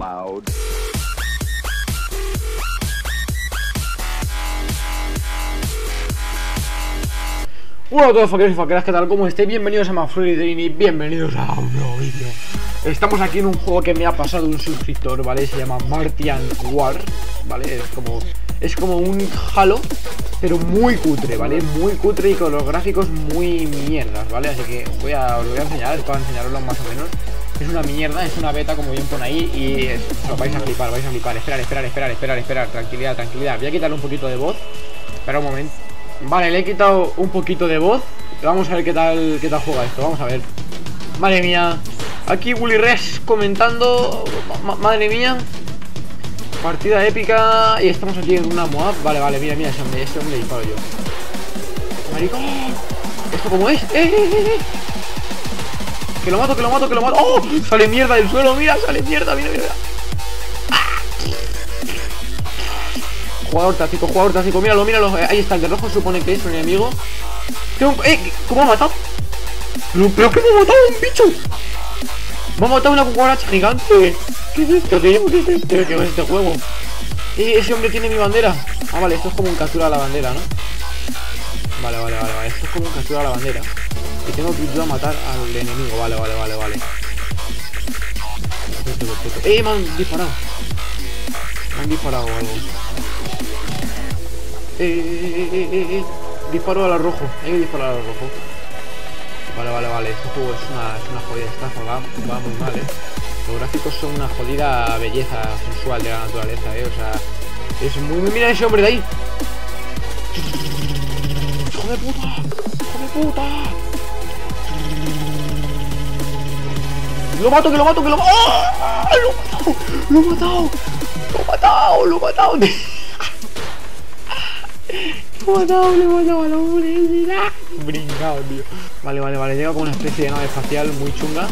loud. Hola a todos faqueros y faqueras, ¿qué tal? ¿Cómo estáis? Bienvenidos a Mafruity Dream y bienvenidos a un nuevo vídeo. Estamos aquí en un juego que me ha pasado un suscriptor, ¿vale? Se llama Martian War, ¿vale? Es como un Halo, pero muy cutre, ¿vale? Muy cutre y con los gráficos muy mierdas, ¿vale? Así que os voy a enseñar, para enseñaroslo más o menos. Es una mierda, es una beta como bien pone ahí y vais a flipar, Esperar, tranquilidad. Voy a quitarle un poquito de voz. Espera un momento. Vale, le he quitado un poquito de voz. Vamos a ver qué tal juega esto, vamos a ver. Madre mía. Aquí Willy Res comentando. Madre mía. Partida épica. Y estamos aquí en una Moab. Vale, mira, ese hombre disparo yo. Maricón. ¿Esto cómo es? Que lo mato. ¡Oh! Sale mierda del suelo, mira, sale mierda, mira. Jugador táctico, míralo. Ahí está, el de rojo supone que es un enemigo. ¿Cómo ha matado? ¿Pero qué me ha matado? ¡Un bicho! Me ha matado una cucaracha gigante. ¿Qué es esto, tío? ¿Qué es este juego? Ese hombre tiene mi bandera. Ah, vale, esto es como un captura a la bandera, ¿no? Vale. Esto es como un captura a la bandera. Y tengo que ir yo a matar al enemigo. Vale. Perfecto. Me han disparado. Me han disparado algo. Disparo al rojo. Hay que disparar al rojo. Vale. Este juego es una jodida estafa. Va muy mal, Los gráficos son una jodida belleza sensual de la naturaleza, O sea, es muy... Mira ese hombre de ahí. ¡Hijo de puta! ¡Lo mato! ¡Oh! ¡Lo he matado! ¡Lo he matado! Brincado, tío. Vale. Llega con una especie de nave espacial muy chunga.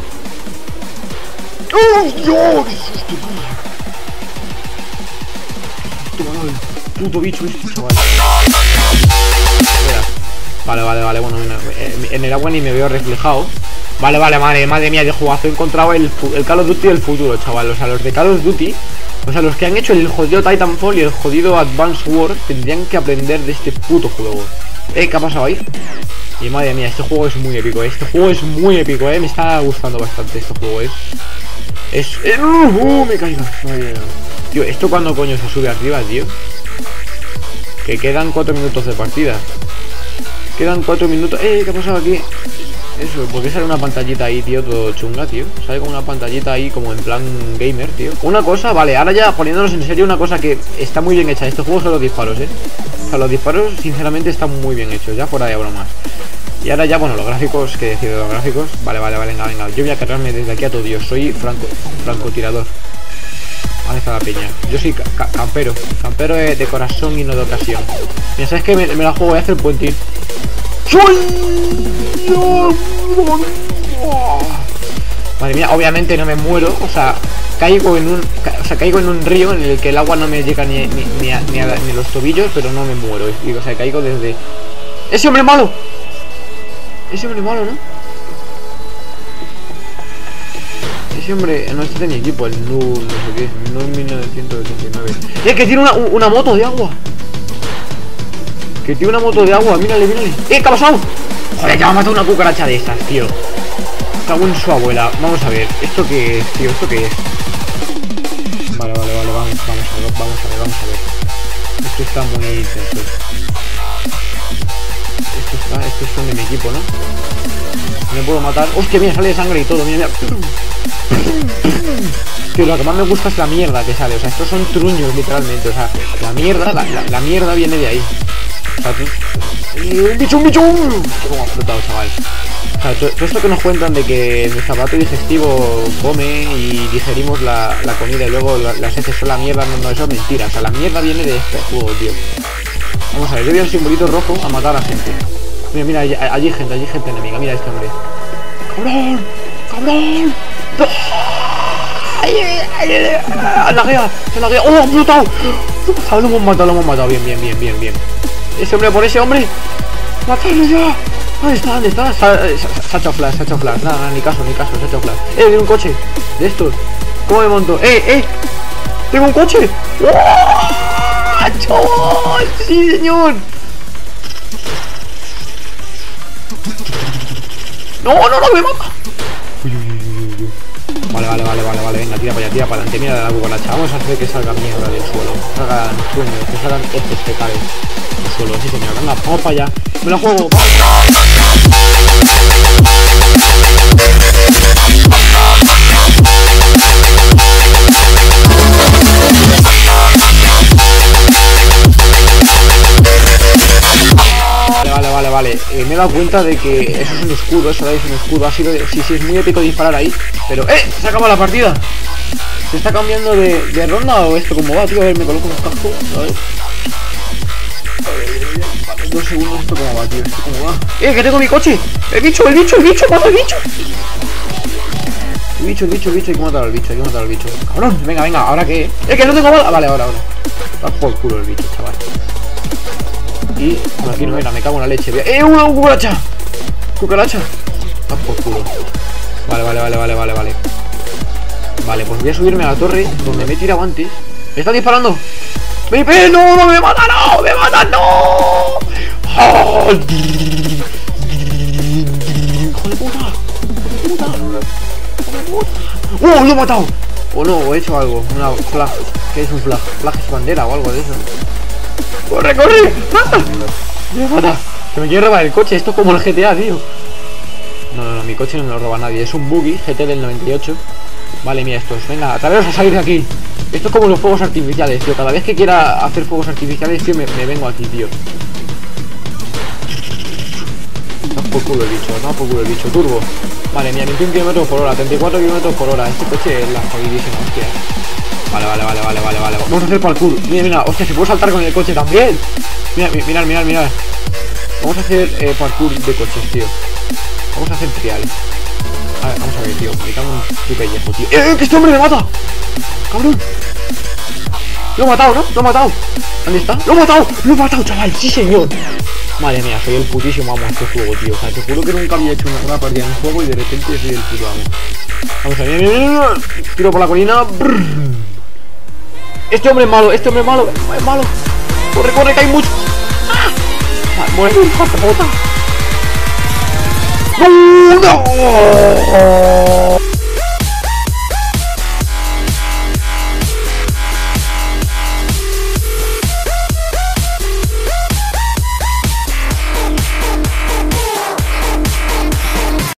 ¡Oh, Dios! El puto bicho este, chaval. Vale. Bueno, en el agua ni me veo reflejado. Vale, madre mía, de jugazo. He encontrado el Call of Duty del futuro, chaval. O sea, los de Call of Duty, o sea, los que han hecho el jodido Titanfall y el jodido Advanced Wars tendrían que aprender de este puto juego. ¿Qué ha pasado ahí? Y madre mía, este juego es muy épico, Me está gustando bastante este juego, me caigo. Tío, ¿esto cuándo coño se sube arriba, tío? Que quedan 4 minutos de partida. Quedan 4 minutos. ¿Qué ha pasado aquí? Eso, ¿por qué sale una pantallita ahí, tío? Todo chunga, tío. Sale como una pantallita ahí como en plan gamer, tío. Una cosa, vale, ahora ya poniéndonos en serio, una cosa que está muy bien hecha en este juego son los disparos, O sea, los disparos sinceramente están muy bien hechos, ya fuera de bromas. Y ahora ya, bueno, los gráficos, ¿qué decir de los gráficos? Vale, venga. Yo voy a cargarme desde aquí a todo Dios. Soy francotirador. ¿Dónde está la peña? Yo soy campero de corazón y no de ocasión. Mira, ¿sabes qué? Me la juego, voy a hacer puentín. Madre mía, obviamente no me muero. O sea, caigo en un río en el que el agua no me llega ni a los tobillos, pero no me muero. O sea, caigo desde... ¡Ese hombre malo! ¿No? Ese hombre no está de mi equipo, el Nu, no sé qué, Nu 1989. Que tiene una moto de agua. Mírale. ¿Qué ha pasado? Joder, ya me ha matado una cucaracha de estas, tío. Cago en su abuela. Vamos a ver, ¿esto qué es, tío? Vale, vamos a ver. Esto está muy intenso. Estos son de mi equipo, ¿no? Me puedo matar. Hostia, mira, sale de sangre y todo, mira. Tío, lo que más me gusta es la mierda que sale. O sea, estos son truños, literalmente. O sea, la mierda viene de ahí. O sea, ¡un bicho! ¿Cómo ha explotado, chaval? O sea, todo esto que nos cuentan de que nuestro aparato digestivo come y digerimos la comida y luego las heces son la mierda, no, eso es mentira. O sea, la mierda viene de este juego, tío. Vamos a ver, yo voy al simbolito rojo a matar a la gente. Mira, allí hay gente enemiga. Mira este hombre. ¡Cabrón! Se laguea. ¡Oh, ha explotado! Lo hemos matado. Bien. Ese hombre por ese hombre. ¡Matadlo ya! ¿Dónde está? ¿Dónde está? Se ha hecho flash, se ha hecho flash. Nada, ni caso, se ha hecho flash. Viene un coche de estos. ¿Cómo me monto? ¡Tengo un coche! ¡Oh! ¡Chaval! ¡Sí, señor! ¡No, me mata! Vale, venga, tira para allá, para adelante. Mira la cucaracha. Vamos a hacer que salga mierda del suelo. Que salgan sueños, que salgan estos fecales del suelo. Sí, señor, venga, vamos para allá. Me la juego. Vale. Me he dado cuenta de que eso es un escudo, eso es un escudo. Ha sido, sí, es muy épico disparar ahí. Pero, se acaba la partida. ¿Se está cambiando de ronda o esto cómo va, tío? A ver, me coloco unos cascos. A ver. 2 segundos, esto cómo va, tío. Esto cómo va. Que tengo mi coche. El bicho, mata al bicho. El bicho, hay que matar al bicho, Cabrón, venga, ¿ahora qué? Que no tengo bala. Vale, ahora. Va por culo el bicho, chaval. Y aquí no era, me cago en la leche. ¡Una cucaracha! Va por culo. Vale. Vale, pues voy a subirme a la torre donde me he tirado antes. ¿Me están disparando? ¡No me mata, no! ¡Oh! ¡Hijo de puta! ¡Oh, lo he matado! O no, o he hecho algo. Una flag. ¿Qué es un flag? Flag es bandera o algo de eso. ¡Corre! ¡Ah! ¡Me mata! Que me quiere robar el coche. Esto es como el GTA, tío. No, mi coche no me lo roba nadie. Es un buggy GT del 98. Vale, mira estos. Venga, atreveros a salir de aquí. Esto es como los fuegos artificiales, tío. Cada vez que quiera hacer fuegos artificiales, tío, me vengo aquí, tío. No por culo el bicho, turbo. Vale, mira, 21 km por hora, 34 km por hora. Este coche es la jodidísima, hostia. Vale. Vamos a hacer parkour. Mira, hostia, se puede saltar con el coche también. Mirad. Vamos a hacer parkour de coches, tío. Vamos a hacer trial. A ver, vamos a ver, tío. Me cago en tu pellejo, tío. ¡Que este hombre me mata! ¡Cabrón! Lo he matado, ¿no? ¿Dónde está? ¡Lo he matado, chaval! ¡Sí, señor! Madre mía, soy el putísimo amo a este juego, tío. O sea, te juro que nunca había hecho una partida en un juego y de repente soy el puto amo. Vamos a ver, mira. Tiro por la colina. Brrr. Este hombre es malo. Corre, que hay mucho. ¡Ah! Muere, hijo de puta. ¡No!